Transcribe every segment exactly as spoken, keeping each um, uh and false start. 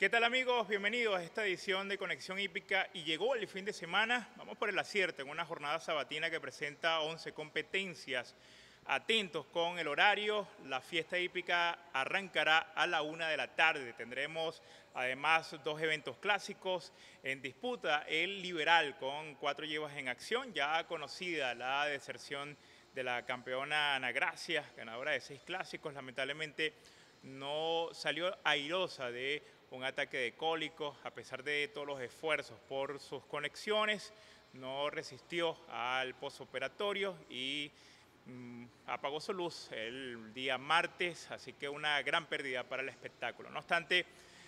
¿Qué tal amigos? Bienvenidos a esta edición de Conexión Hípica y llegó el fin de semana. Vamos por el acierto en una jornada sabatina que presenta once competencias. Atentos con el horario, la fiesta hípica arrancará a la una de la tarde. Tendremos además dos eventos clásicos en disputa. El Liberal con cuatro yeguas en acción, ya conocida la deserción de la campeona Ana Gracia, ganadora de seis clásicos. Lamentablemente no salió airosa de un ataque de cólicos, a pesar de todos los esfuerzos por sus conexiones, no resistió al posoperatorio y mmm, apagó su luz el día martes, así que una gran pérdida para el espectáculo. No obstante,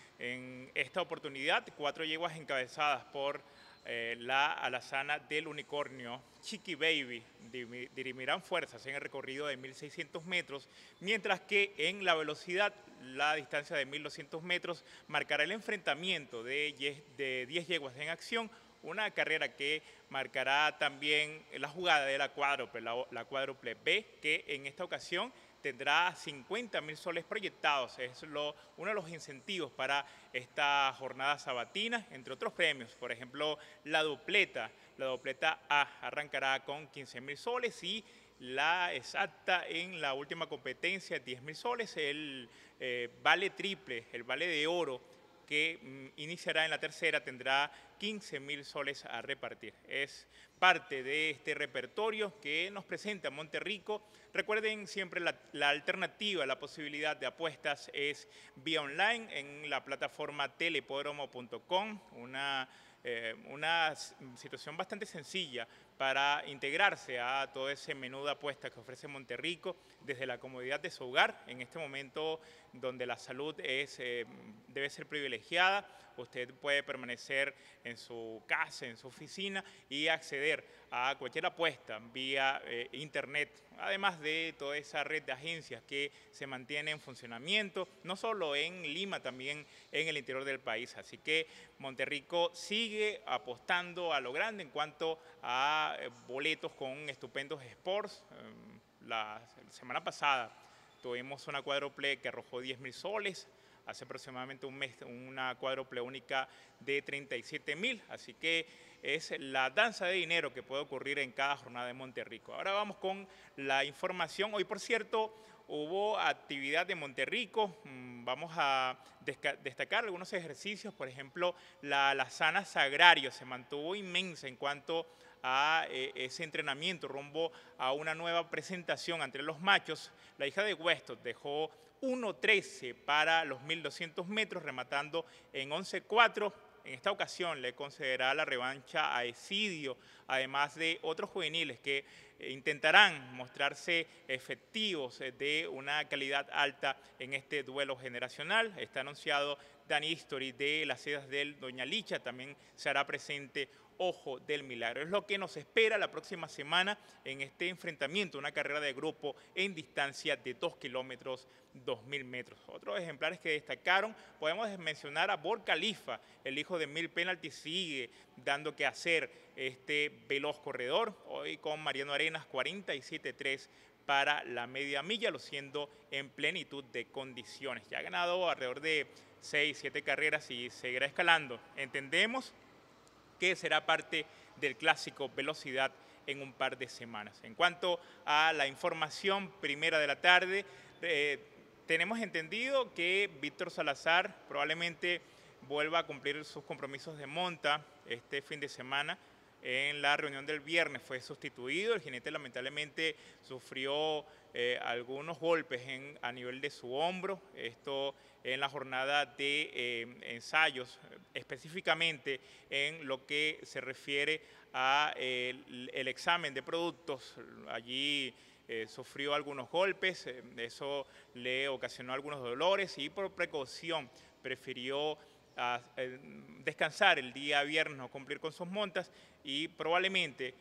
en esta oportunidad, cuatro yeguas encabezadas por eh, la alazana del unicornio Chiqui Baby dirimirán fuerzas en el recorrido de mil seiscientos metros, mientras que en la velocidad, la distancia de mil doscientos metros, marcará el enfrentamiento de, de diez yeguas en acción, una carrera que marcará también la jugada de la cuádruple, la, la cuádruple B, que en esta ocasión tendrá cincuenta mil soles proyectados. Es lo, uno de los incentivos para esta jornada sabatina, entre otros premios. Por ejemplo, la dupleta, la dupleta A arrancará con quince mil soles y la exacta en la última competencia, diez mil soles. El eh, vale triple, el vale de oro, que mm, iniciará en la tercera, tendrá quince mil soles a repartir. Es parte de este repertorio que nos presenta Monterrico. Recuerden siempre la, la alternativa, la posibilidad de apuestas es vía online en la plataforma telepodromo punto com, una, eh, una situación bastante sencilla para integrarse a todo ese menú de apuestas que ofrece Monterrico desde la comodidad de su hogar. En este momento donde la salud es, eh, debe ser privilegiada, usted puede permanecer en su casa, en su oficina y acceder a cualquier apuesta vía eh, internet, además de toda esa red de agencias que se mantiene en funcionamiento, no solo en Lima, también en el interior del país. Así que Monterrico sigue apostando a lo grande en cuanto a eh, boletos con estupendos sports. Eh, la semana pasada tuvimos una cuádruple que arrojó diez mil soles, hace aproximadamente un mes una cuádruple única de treinta y siete mil, así que es la danza de dinero que puede ocurrir en cada jornada de Monterrico. Ahora vamos con la información. Hoy, por cierto, hubo actividad de Monterrico. Vamos a destacar algunos ejercicios, por ejemplo, la alazana Sagrario se mantuvo inmensa en cuanto a eh, ese entrenamiento rumbo a una nueva presentación entre los machos. La hija de Weston dejó uno trece para los mil doscientos metros, rematando en once cuatro. En esta ocasión le concederá la revancha a Esidio, además de otros juveniles que intentarán mostrarse efectivos de una calidad alta en este duelo generacional. Está anunciado Dani History de las sedas del Doña Licha, también se hará presente Ojo del Milagro. Es lo que nos espera la próxima semana en este enfrentamiento, una carrera de grupo en distancia de dos kilómetros, dos mil metros. Otros ejemplares que destacaron, podemos mencionar a Bor Khalifa, el hijo de Mil Penalty, sigue dando que hacer este veloz corredor, hoy con Mariano Arenas, cuarenta y siete tres para la media milla, luciendo en plenitud de condiciones. Ya ha ganado alrededor de seis, siete carreras y seguirá escalando. Entendemos que será parte del clásico Velocidad en un par de semanas. En cuanto a la información primera de la tarde, eh, tenemos entendido que Víctor Salazar probablemente vuelva a cumplir sus compromisos de monta este fin de semana. En la reunión del viernes fue sustituido, el jinete lamentablemente sufrió eh, algunos golpes en, a nivel de su hombro, esto en la jornada de eh, ensayos, específicamente en lo que se refiere a eh, el, el examen de productos. Allí eh, sufrió algunos golpes, eh, eso le ocasionó algunos dolores y por precaución prefirió a descansar el día viernes, no cumplir con sus montas y probablemente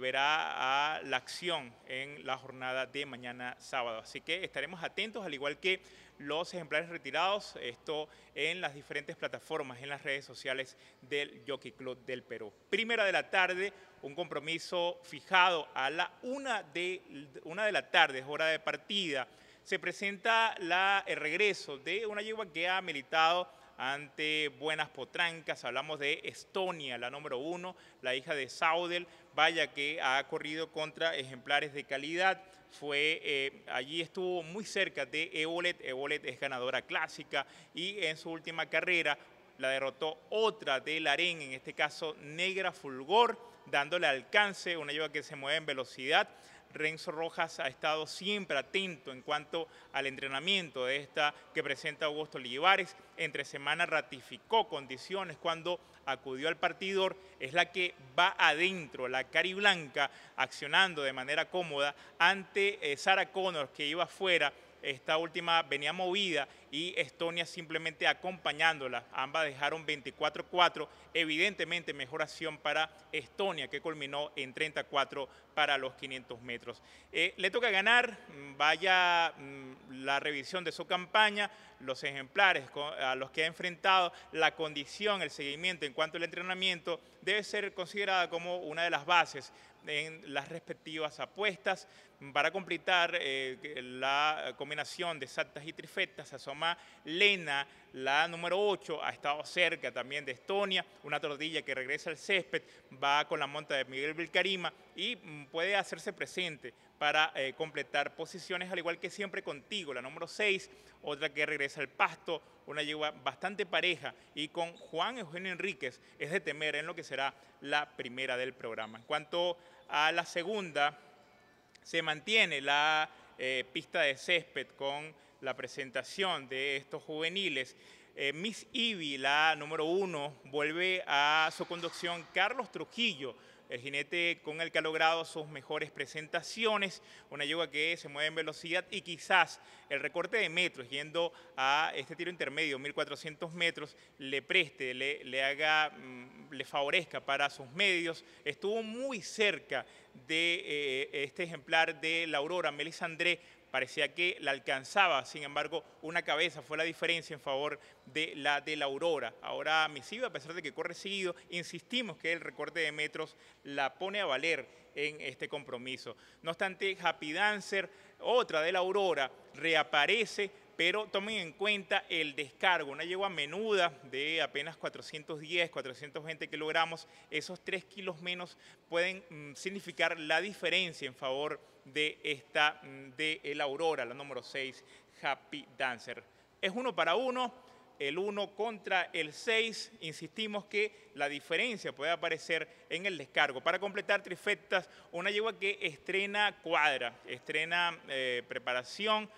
volverá a la acción en la jornada de mañana sábado. Así que estaremos atentos, al igual que los ejemplares retirados, esto en las diferentes plataformas, en las redes sociales del Jockey Club del Perú. Primera de la tarde, un compromiso fijado a la una de, una de la tarde, es hora de partida. Se presenta la, el regreso de una yegua que ha militado ante buenas potrancas. Hablamos de Estonia, la número uno, la hija de Saudel, vaya que ha corrido contra ejemplares de calidad. Fue, eh, allí estuvo muy cerca de Eolet. Eolet es ganadora clásica y en su última carrera la derrotó otra de Larén, en este caso Negra Fulgor, dándole alcance, una yegua que se mueve en velocidad. Renzo Rojas ha estado siempre atento en cuanto al entrenamiento de esta que presenta Augusto Olivares. Entre semana ratificó condiciones cuando acudió al partidor. Es la que va adentro, la cariblanca, accionando de manera cómoda ante eh, Sarah Connors, que iba afuera. Esta última venía movida y Estonia simplemente acompañándola. Ambas dejaron veinticuatro cuatro, evidentemente mejor acción para Estonia, que culminó en treinta y cuatro para los quinientos metros. Eh, le toca ganar, vaya mmm, la revisión de su campaña, los ejemplares a los que ha enfrentado, la condición, el seguimiento en cuanto al entrenamiento, debe ser considerada como una de las bases en las respectivas apuestas. Para completar eh, la combinación de exactas y trifectas, se asoma Lena, la número ocho, ha estado cerca también de Estonia, una tordilla que regresa al césped, va con la monta de Miguel Vilcarima y mm, puede hacerse presente para eh, completar posiciones, al igual que siempre contigo, la número seis, otra que regresa al pasto, una yegua bastante pareja, y con Juan Eugenio Enríquez es de temer en lo que será la primera del programa. En cuanto a la segunda, se mantiene la eh, pista de césped con la presentación de estos juveniles. Eh, Miss Ivy, la número uno, vuelve a su conducción Carlos Trujillo, el jinete con el que ha logrado sus mejores presentaciones, una yegua que se mueve en velocidad y quizás el recorte de metros yendo a este tiro intermedio, mil cuatrocientos metros, le preste, le, le haga, mmm, le favorezca para sus medios. Estuvo muy cerca de eh, este ejemplar de la Aurora, Melisandre, parecía que la alcanzaba, sin embargo, una cabeza fue la diferencia en favor de la de la Aurora. Ahora Miss Ivy, a pesar de que corre seguido, insistimos que el recorte de metros la pone a valer en este compromiso. No obstante, Happy Dancer, otra de la Aurora, reaparece, pero tomen en cuenta el descargo, una yegua menuda de apenas cuatrocientos diez, cuatrocientos veinte kilogramos, esos tres kilos menos pueden mm, significar la diferencia en favor de esta, mm, de el Aurora, la número seis, Happy Dancer. Es uno para uno, el uno contra el seis, insistimos que la diferencia puede aparecer en el descargo. Para completar trifectas, una yegua que estrena cuadra, estrena eh, preparación,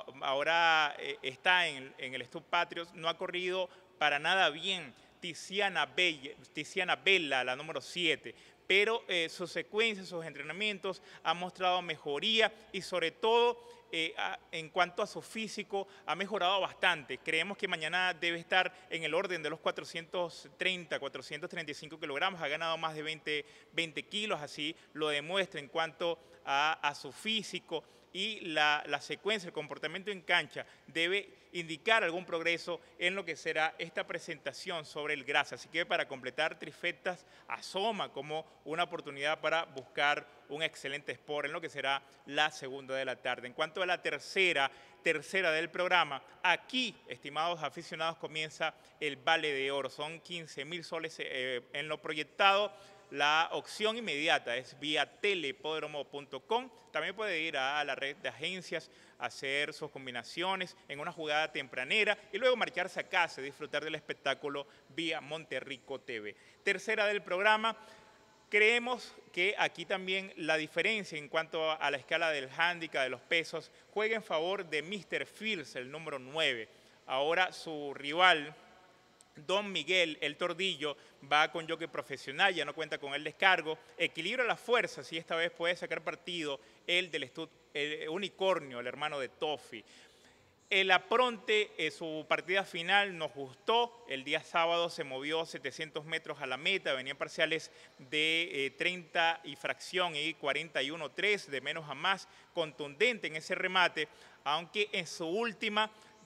ahora eh, está en, en el Stud Patriots, no ha corrido para nada bien Tiziana Bella, Tiziana Bella, la número siete, pero eh, sus secuencias, sus entrenamientos han mostrado mejoría y sobre todo eh, a, en cuanto a su físico ha mejorado bastante. Creemos que mañana debe estar en el orden de los cuatrocientos treinta, cuatrocientos treinta y cinco kilogramos, ha ganado más de veinte, veinte kilos, así lo demuestra en cuanto a, a su físico. Y la, la secuencia, el comportamiento en cancha debe indicar algún progreso en lo que será esta presentación sobre el grasa. Así que para completar trifectas, asoma como una oportunidad para buscar un excelente sport en lo que será la segunda de la tarde. En cuanto a la tercera, tercera del programa, aquí, estimados aficionados, comienza el Vale de Oro. Son quince mil soles eh, en lo proyectado. La opción inmediata es vía telepódromo punto com. También puede ir a la red de agencias, hacer sus combinaciones en una jugada tempranera y luego marcharse a casa y disfrutar del espectáculo vía Monterrico T V. Tercera del programa, creemos que aquí también la diferencia en cuanto a la escala del handicap de los pesos juega en favor de míster Fields, el número nueve. Ahora su rival, Don Miguel, el Tordillo, va con jockey profesional, ya no cuenta con el descargo, equilibra las fuerzas y esta vez puede sacar partido el del Stud, el Unicornio, el hermano de Toffee. El Apronte, eh, su partida final nos gustó, el día sábado se movió setecientos metros a la meta, venían parciales de eh, treinta y fracción y cuarenta y uno tres, de menos a más, contundente en ese remate, aunque en su última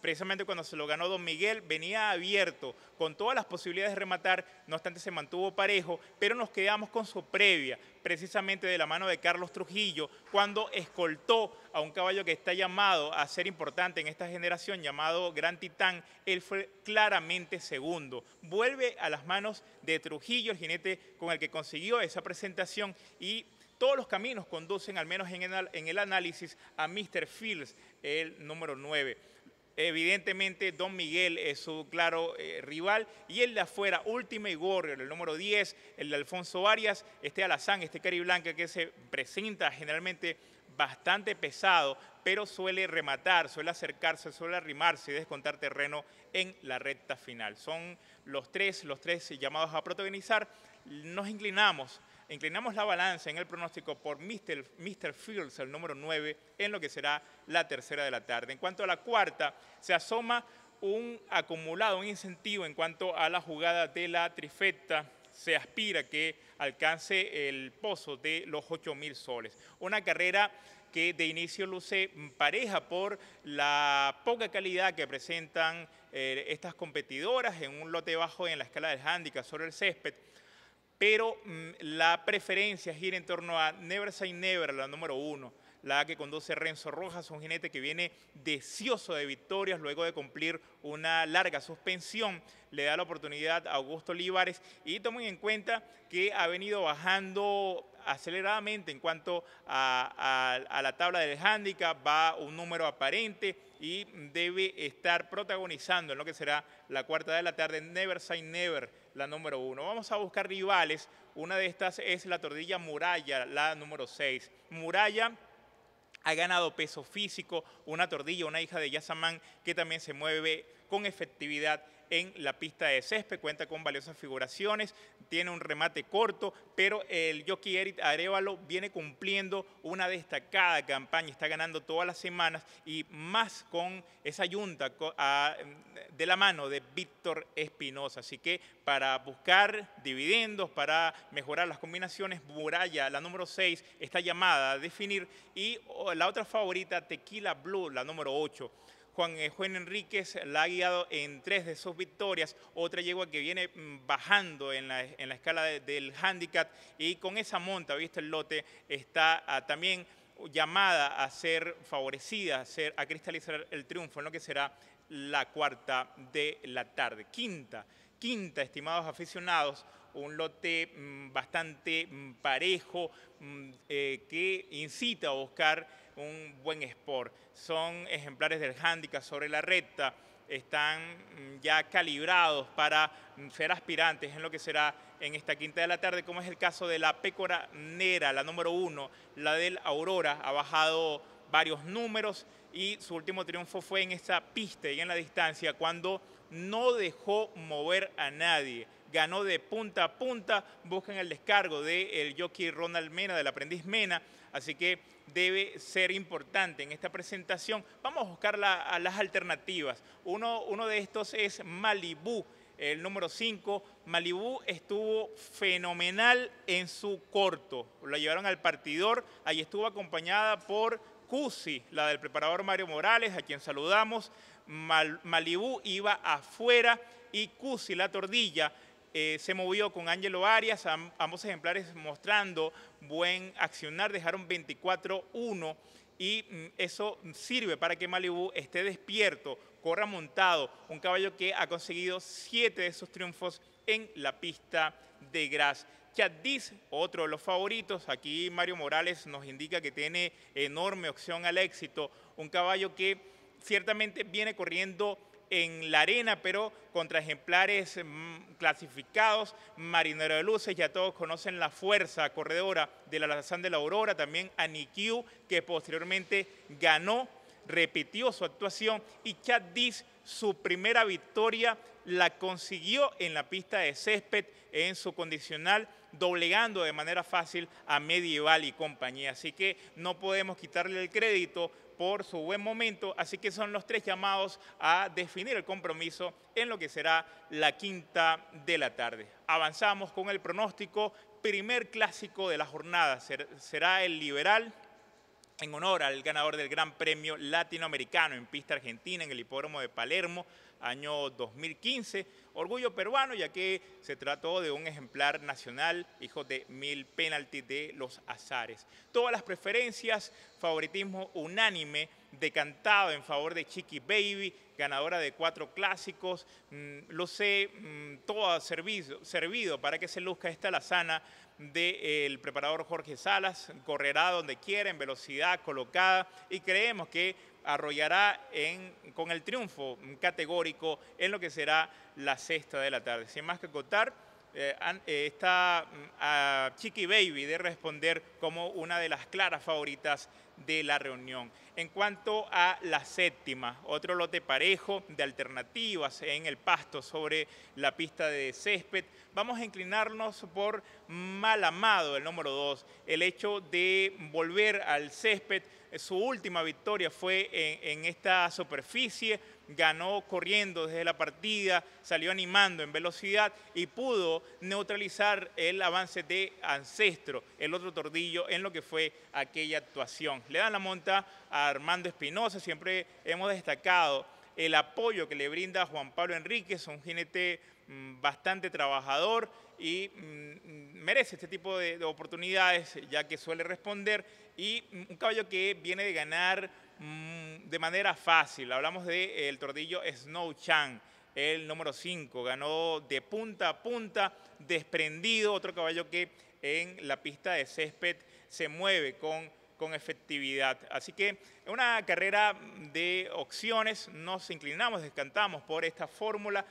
precisamente cuando se lo ganó Don Miguel, venía abierto, con todas las posibilidades de rematar, no obstante se mantuvo parejo, pero nos quedamos con su previa, precisamente de la mano de Carlos Trujillo, cuando escoltó a un caballo que está llamado a ser importante en esta generación, llamado Gran Titán. Él fue claramente segundo. Vuelve a las manos de Trujillo, el jinete con el que consiguió esa presentación, y todos los caminos conducen, al menos en el, en el análisis, a míster Fields, el número nueve. Evidentemente, Don Miguel es su claro eh, rival, y el de afuera, Ultimate Warrior, el número diez, el de Alfonso Arias, este alazán, este cariblanca que se presenta generalmente bastante pesado, pero suele rematar, suele acercarse, suele arrimarse y descontar terreno en la recta final. Son los tres, los tres llamados a protagonizar. Nos inclinamos Inclinamos la balanza en el pronóstico por míster míster Fields, el número nueve, en lo que será la tercera de la tarde. En cuanto a la cuarta, se asoma un acumulado, un incentivo en cuanto a la jugada de la trifecta. Se aspira que alcance el pozo de los ocho mil soles. Una carrera que de inicio luce pareja por la poca calidad que presentan eh, estas competidoras en un lote bajo en la escala del handicap sobre el césped, pero mmm, la preferencia gira en torno a Never Say Never, la número uno, la que conduce Renzo Rojas, un jinete que viene deseoso de victorias luego de cumplir una larga suspensión. Le da la oportunidad a Augusto Olivares, y tomen en cuenta que ha venido bajando aceleradamente en cuanto a, a, a la tabla del handicap, va un número aparente y debe estar protagonizando en lo que será la cuarta de la tarde Never Say Never, la número uno. Vamos a buscar rivales. Una de estas es la tordilla Muralla, la número seis. Muralla ha ganado peso físico, una tordilla, una hija de Yazamán, que también se mueve con efectividad en la pista de césped, cuenta con valiosas figuraciones, tiene un remate corto, pero el jockey Eric Arévalo viene cumpliendo una destacada campaña, está ganando todas las semanas, y más con esa yunta de la mano de Víctor Espinosa. Así que para buscar dividendos, para mejorar las combinaciones, Muralla, la número seis, está llamada a definir, y la otra favorita, Tequila Blue, la número ocho. Juan, eh, Juan Enríquez la ha guiado en tres de sus victorias, otra yegua que viene bajando en la, en la escala de, del handicap, y con esa monta, viste el lote, está ah, también llamada a ser favorecida, a, ser, a cristalizar el triunfo en lo que será la cuarta de la tarde. Quinta, quinta, estimados aficionados, un lote mmm, bastante mmm, parejo, mmm, eh, que incita a buscar un buen sport. Son ejemplares del handicap sobre la recta, están ya calibrados para ser aspirantes en lo que será en esta quinta de la tarde, como es el caso de la Pécora Negra, la número uno, la del Aurora, ha bajado varios números, y su último triunfo fue en esta pista y en la distancia, cuando no dejó mover a nadie. Ganó de punta a punta, buscan el descargo del jockey Ronald Mena, del aprendiz Mena, así que debe ser importante en esta presentación. Vamos a buscar la, a las alternativas. Uno, uno de estos es Malibú, el número cinco. Malibú estuvo fenomenal en su corto, lo llevaron al partidor, ahí estuvo acompañada por Cusi, la del preparador Mario Morales, a quien saludamos. Mal, Malibú iba afuera, y Cusi, la tordilla, Eh, se movió con Ángelo Arias, am, ambos ejemplares mostrando buen accionar, dejaron veinticuatro uno, y mm, eso sirve para que Malibú esté despierto, corra montado, un caballo que ha conseguido siete de sus triunfos en la pista de Gras. Chaddiz, otro de los favoritos, aquí Mario Morales nos indica que tiene enorme opción al éxito, un caballo que ciertamente viene corriendo en la arena, pero contra ejemplares mmm, clasificados. Marinero de Luces, ya todos conocen la fuerza corredora del alazán de la Aurora, también Aniquiu, que posteriormente ganó, repitió su actuación, y Chaddiz, su primera victoria la consiguió en la pista de césped en su condicional, doblegando de manera fácil a Medieval y compañía. Así que no podemos quitarle el crédito por su buen momento, así que son los tres llamados a definir el compromiso en lo que será la quinta de la tarde. Avanzamos con el pronóstico. Primer clásico de la jornada será el Liberal en honor al ganador del Gran Premio Latinoamericano en pista argentina en el Hipódromo de Palermo, año dos mil quince. Orgullo peruano, ya que se trató de un ejemplar nacional, hijo de mil penalti de los azares. Todas las preferencias, favoritismo unánime, decantado en favor de Chiqui Baby, ganadora de cuatro clásicos. Mm, lo sé, mm, todo servido, servido para que se luzca esta alazana del preparador Jorge Salas. Correrá donde quiera, en velocidad colocada, y creemos que arrollará en, con el triunfo categórico en lo que será la sexta de la tarde. Sin más que contar, eh, eh, está a Chiqui Baby de responder como una de las claras favoritas de la reunión. En cuanto a la séptima, otro lote parejo de alternativas en el pasto sobre la pista de césped, vamos a inclinarnos por Mal Amado, el número dos. El hecho de volver al césped, su última victoria fue en, en esta superficie, ganó corriendo desde la partida, salió animando en velocidad y pudo neutralizar el avance de Ancestro, el otro tordillo, en lo que fue aquella actuación. Le dan la monta a Armando Espinosa. Siempre hemos destacado el apoyo que le brinda Juan Pablo Enríquez, un jinete mmm, bastante trabajador y mmm, merece este tipo de, de oportunidades, ya que suele responder, y mmm, un caballo que viene de ganar mmm, de manera fácil. Hablamos del tordillo Snow Chan, el número cinco, ganó de punta a punta, desprendido, otro caballo que en la pista de césped se mueve con con efectividad. Así que en una carrera de opciones nos inclinamos, descantamos por esta fórmula.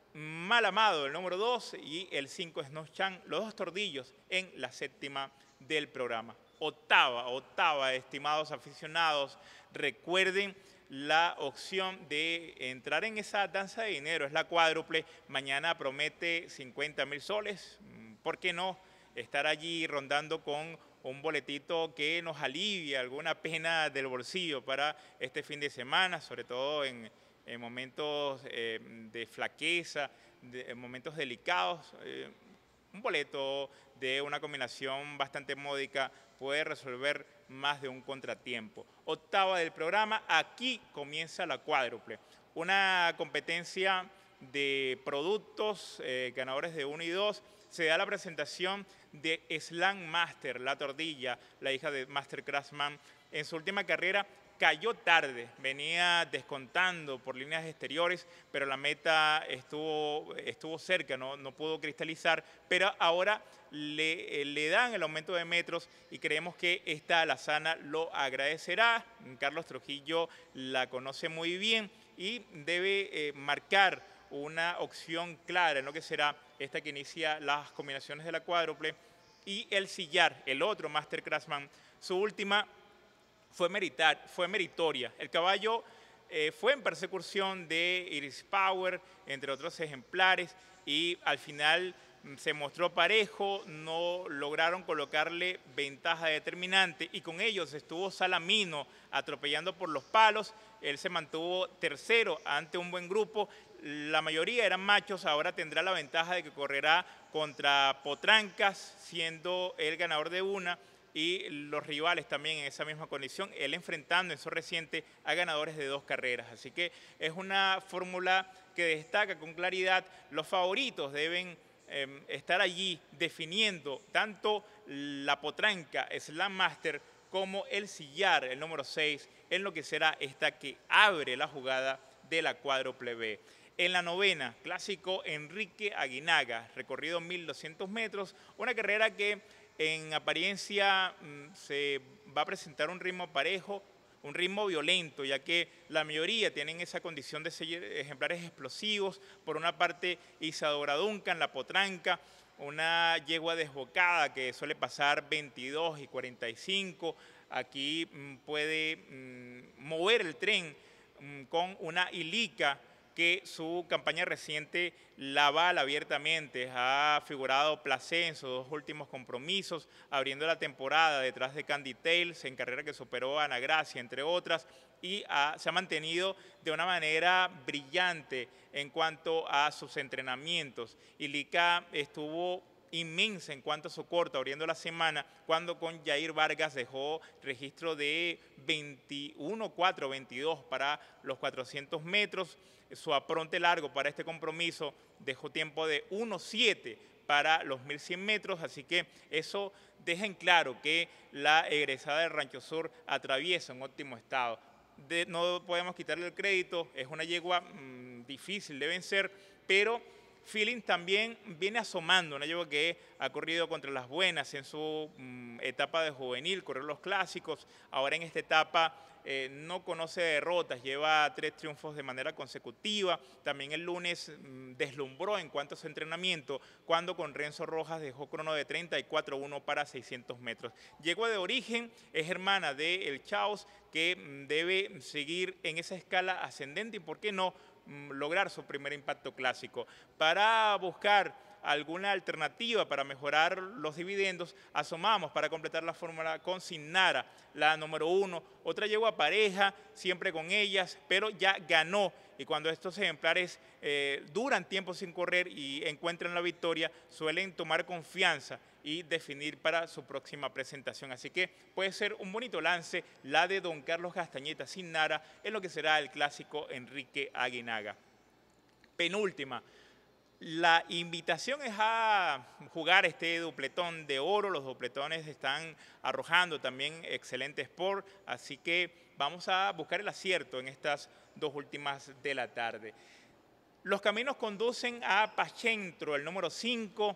Mal Amado, el número dos, y el cinco Snow Chan, los dos tordillos en la séptima del programa. Octava, octava, estimados aficionados, recuerden la opción de entrar en esa danza de dinero, es la cuádruple. Mañana promete cincuenta mil soles, ¿por qué no estar allí rondando con un boletito que nos alivia alguna pena del bolsillo para este fin de semana, sobre todo en, en momentos eh, de flaqueza, de, en momentos delicados? Eh, un boleto de una combinación bastante módica puede resolver más de un contratiempo. Octava del programa, aquí comienza la cuádruple, una competencia de productos, eh, ganadores de uno y dos. Se da la presentación de Slam Master, la tordilla, la hija de Master Craftsman. En su última carrera cayó tarde, venía descontando por líneas exteriores, pero la meta estuvo, estuvo cerca, no, no pudo cristalizar, pero ahora le, le dan el aumento de metros y creemos que esta alazana lo agradecerá. Carlos Trujillo la conoce muy bien y debe eh, marcar una opción clara en lo que será esta que inicia las combinaciones de la cuádruple. Y el sillar, el otro Master Craftsman, su última fue, meritar, fue meritoria. El caballo eh, fue en persecución de Iris Power, entre otros ejemplares, y al final se mostró parejo, no lograron colocarle ventaja determinante, y con ellos estuvo Salamino atropellando por los palos. Él se mantuvo tercero ante un buen grupo. La mayoría eran machos, ahora tendrá la ventaja de que correrá contra Potrancas, siendo el ganador de una, y los rivales también en esa misma condición, él enfrentando en su reciente a ganadores de dos carreras. Así que es una fórmula que destaca con claridad. Los favoritos deben eh, estar allí definiendo tanto la Potranca Slam Master como el sillar, el número seis, en lo que será esta que abre la jugada de la cuádruple B. En la novena, clásico Enrique Aguinaga, recorrido mil doscientos metros, una carrera que en apariencia mmm, se va a presentar un ritmo parejo, un ritmo violento, ya que la mayoría tienen esa condición de ser ejemplares explosivos. Por una parte, Isadora Duncan, la Potranca, una yegua desbocada que suele pasar veintidós y cuarenta y cinco. Aquí mmm, puede mmm, mover el tren mmm, con una Ilica, que su campaña reciente la avala abiertamente. Ha figurado placé en sus dos últimos compromisos, abriendo la temporada detrás de Candy Tales, en carrera que superó a Ana Gracia, entre otras, y ha, se ha mantenido de una manera brillante en cuanto a sus entrenamientos. Ilica estuvo inmensa en cuanto a su corto, abriendo la semana, cuando con Jair Vargas dejó registro de veintiuno cuatro veintidós para los cuatrocientos metros. Su apronte largo para este compromiso dejó tiempo de uno siete para los mil cien metros, así que eso deja en claro que la egresada del Rancho Sur atraviesa un óptimo estado. De, no podemos quitarle el crédito, es una yegua mmm, difícil de vencer, pero Feeling también viene asomando, una yegua que ha corrido contra las buenas en su mmm, etapa de juvenil, corrió los clásicos, ahora en esta etapa eh, no conoce derrotas, lleva tres triunfos de manera consecutiva, también el lunes mmm, deslumbró en cuanto a su entrenamiento, cuando con Renzo Rojas dejó crono de treinta y cuatro uno para seiscientos metros. Yegua de origen, es hermana de El Chaos, que mmm, debe seguir en esa escala ascendente y, ¿por qué no?, lograr su primer impacto clásico. Para buscar alguna alternativa para mejorar los dividendos, asomamos para completar la fórmula con Sinnara, la número uno, otra yegua pareja, siempre con ellas, pero ya ganó, y cuando estos ejemplares eh, duran tiempo sin correr y encuentran la victoria, suelen tomar confianza y definir para su próxima presentación. Así que puede ser un bonito lance la de don Carlos Castañeta Sinnara en lo que será el clásico Enrique Aguinaga. Penúltima. La invitación es a jugar este dupletón de oro. Los dupletones están arrojando también excelente sport, así que vamos a buscar el acierto en estas dos últimas de la tarde. Los caminos conducen a Pachentro, el número cinco,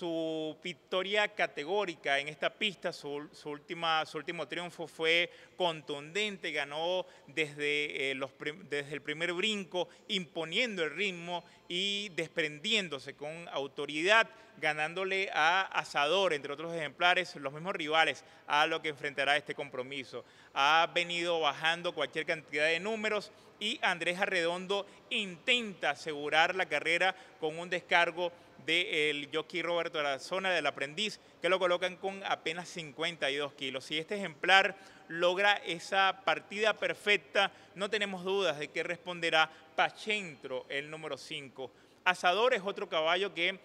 su victoria categórica en esta pista, su, su, última, su último triunfo fue contundente, ganó desde, eh, los, desde el primer brinco, imponiendo el ritmo y desprendiéndose con autoridad, ganándole a Asador, entre otros ejemplares, los mismos rivales a lo que enfrentará este compromiso. Ha venido bajando cualquier cantidad de números y Andrés Arredondo intenta asegurar la carrera con un descargo del jockey Roberto Arazona, del aprendiz, que lo colocan con apenas cincuenta y dos kilos. Si este ejemplar logra esa partida perfecta, no tenemos dudas de que responderá Pachentro, el número cinco. Asador es otro caballo que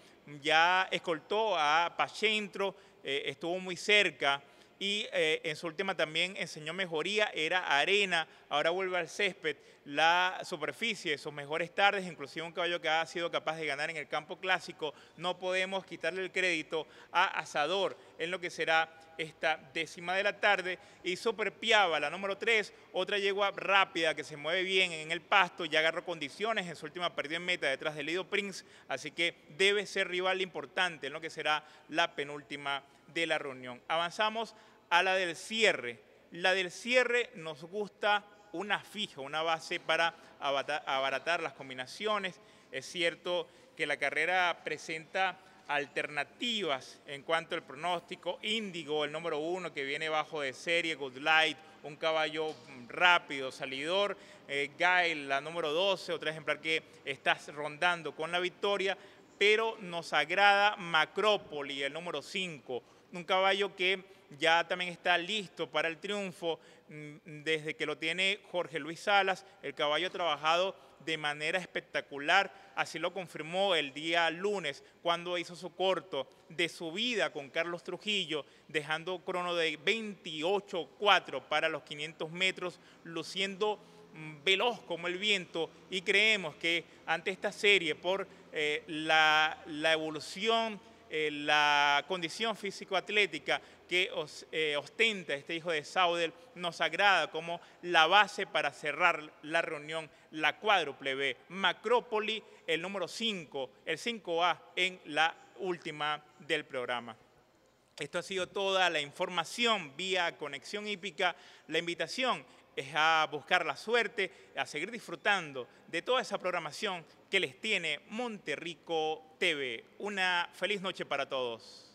ya escoltó a Pachentro, eh, estuvo muy cerca, y eh, en su última también enseñó mejoría, era arena, ahora vuelve al césped, la superficie de sus mejores tardes, inclusive un caballo que ha sido capaz de ganar en el campo clásico. No podemos quitarle el crédito a Asador en lo que será esta décima de la tarde. Y Super Piava, la número tres, otra yegua rápida que se mueve bien en el pasto, ya agarró condiciones en su última partida en meta detrás de Lido Prince, así que debe ser rival importante en lo que será la penúltima de la reunión. Avanzamos a la del cierre. La del cierre nos gusta una fija, una base para abaratar las combinaciones. Es cierto que la carrera presenta alternativas en cuanto al pronóstico. Índigo, el número uno, que viene bajo de serie, Good Light, un caballo rápido, salidor. Eh, Gail, la número doce, otro ejemplar que está rondando con la victoria, pero nos agrada Macrópoli, el número cinco, un caballo que ya también está listo para el triunfo desde que lo tiene Jorge Luis Salas. El caballo ha trabajado de manera espectacular, así lo confirmó el día lunes cuando hizo su corto de subida con Carlos Trujillo, dejando crono de veintiocho cuatro para los quinientos metros, luciendo veloz como el viento, y creemos que ante esta serie, por eh, la, la evolución, eh, la condición físico-atlética que os, eh, ostenta este hijo de Saudel, nos agrada como la base para cerrar la reunión, la cuádruple B. Macrópoli, el número cinco, el cinco A en la última del programa. Esto ha sido toda la información vía Conexión Hípica. La invitación es a buscar la suerte, a seguir disfrutando de toda esa programación que les tiene Monterrico T V. Una feliz noche para todos.